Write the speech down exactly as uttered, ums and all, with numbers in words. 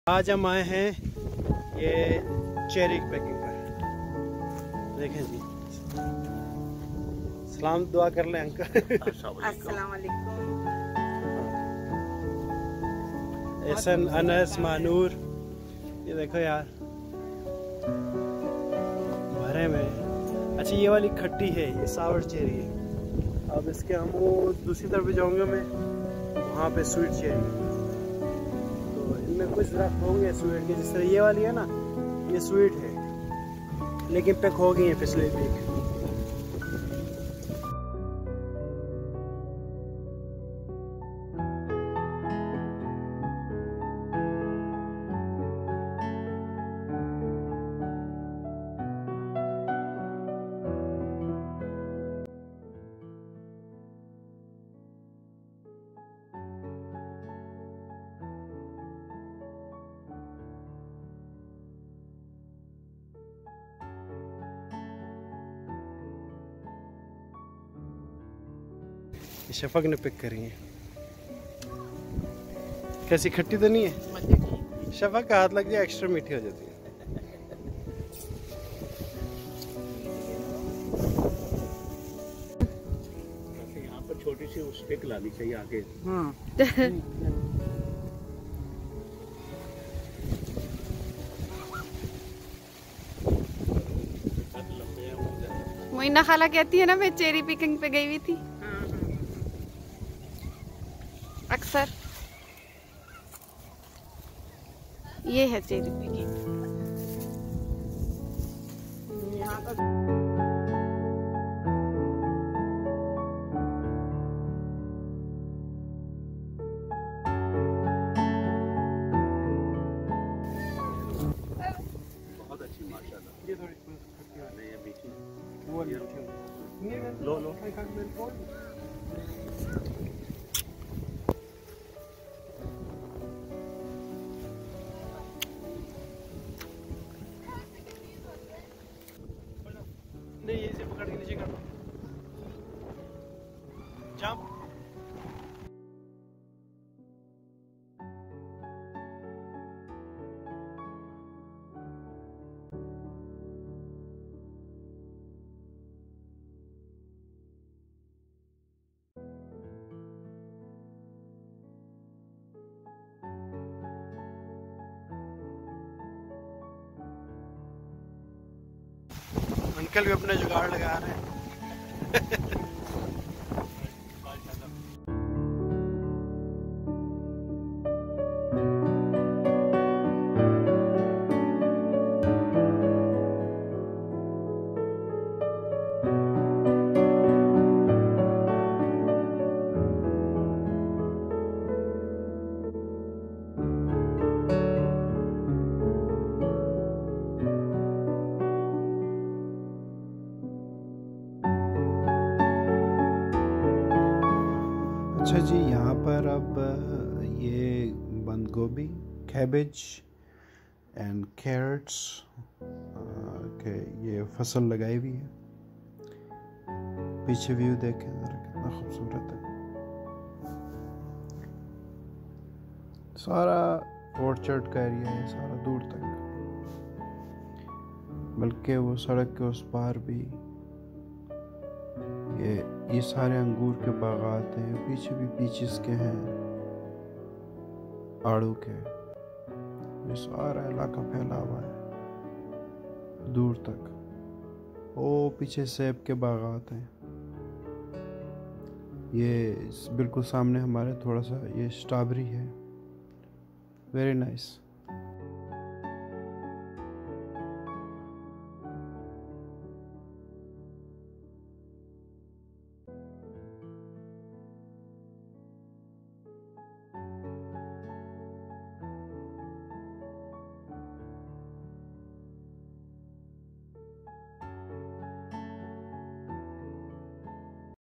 आज हम आए हैं ये चेरी पैकिंग पर। देखें जी, सलाम दुआ कर लें अंकल। अस्सलाम वालेकुम। एहसन, अनस, मानूर, ये देखो यार भरे में। अच्छा ये वाली खट्टी है, ये सावर चेरी है। अब इसके हम वो दूसरी तरफ भी जाऊंगा मैं, वहाँ पे स्वीट चेरी। तो इनमें कुछ दरख्त होंगे स्वीट के, जिस तरह ये वाली है ना, ये स्वीट है लेकिन पिक हो गई है पिछले वीक। शफक ने पिक करी है। कैसी, खट्टी तो नहीं है? शफक का हाथ लग जाए एक्स्ट्रा मीठी हो जाती है। यहाँ पर छोटी सी स्टिक लानी चाहिए आगे। हाँ। मोइना खाला कहती है ना, मैं चेरी पिकिंग पे गई हुई थी अक्सर। ये है चेरी पिकिंग। यहाँ पर बहुत अच्छी माशाल्लाह। ये थोड़ी खट्टी हो ये मीठी वो मीठी हो। लो लो। नहीं, ये इसे पकड़ के नीचे कर दो। जंप। अंकल भी अपना जुगाड़ लगा रहे हैं। अच्छा जी, यहाँ पर अब ये बंद गोभी, कैबेज एंड कैरेट्स के ये फसल लगाई हुई है। पीछे व्यू देखें जरा, कितना खूबसूरत है। सारा ऑर्चर्ड का एरिया है, सारा दूर तक, बल्कि वो सड़क के उस पार भी ये ये सारे अंगूर के बागात हैं। पीछे भी पीचेस के हैं, आड़ू के। ये सारा इलाका फैला हुआ है दूर तक। ओ पीछे सेब के बागात हैं। ये बिल्कुल सामने हमारे थोड़ा सा ये स्ट्रॉबेरी है। Very nice.